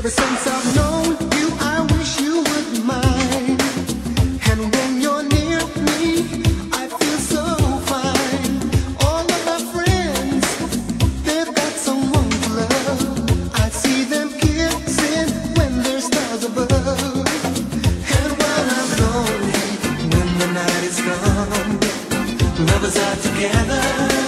Ever since I've known you, I wish you would mind. And when you're near me, I feel so fine. All of my friends, they've got someone to love. I see them kissing when there's stars above. And when I'm lonely, when the night is gone, lovers are together.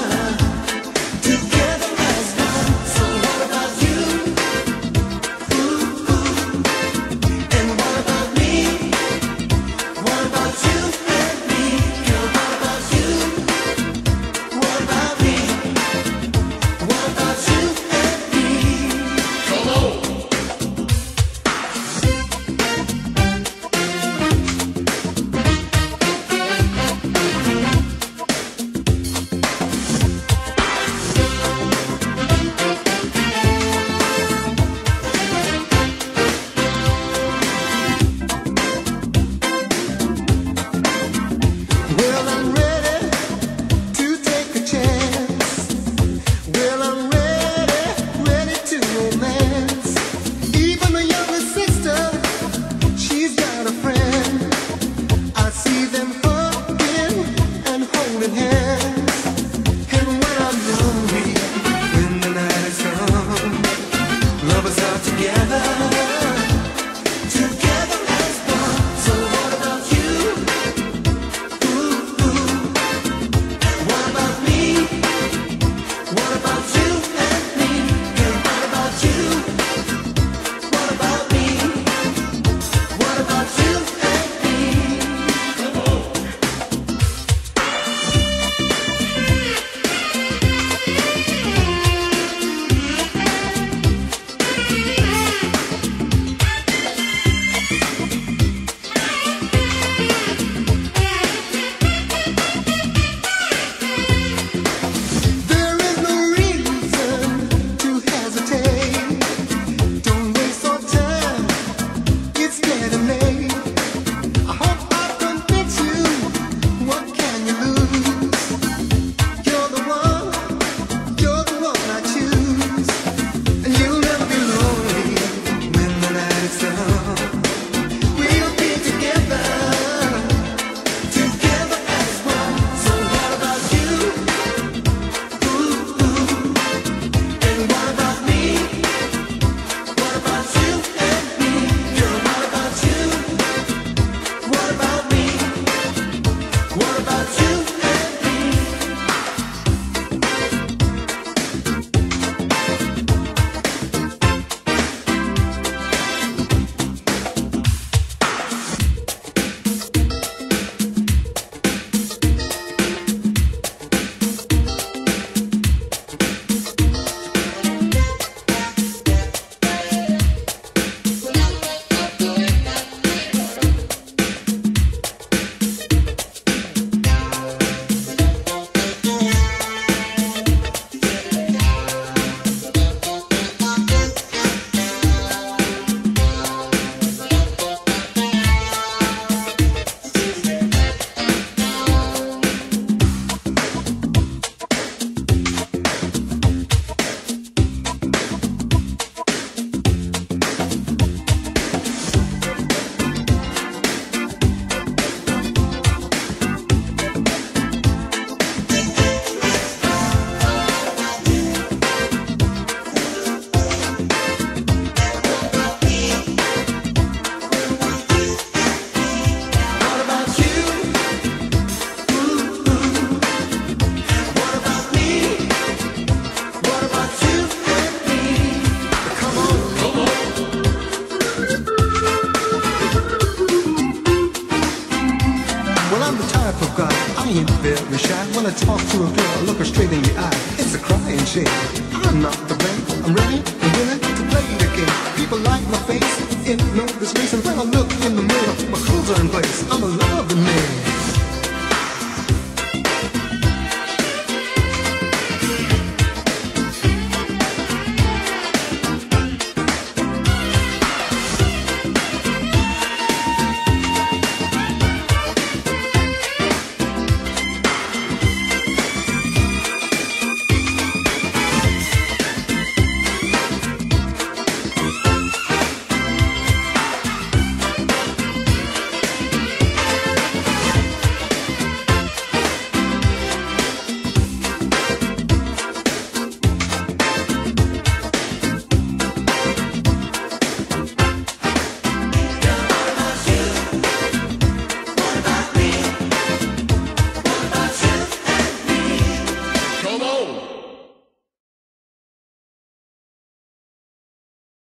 I ain't very shy. When I talk to a girl, I look her straight in the eye. It's a crying shame. I'm not the blame. I'm ready and willing to play the game. People like my face in no disgrace. And when I look in the mirror, my clothes are in place. I'm a loving man.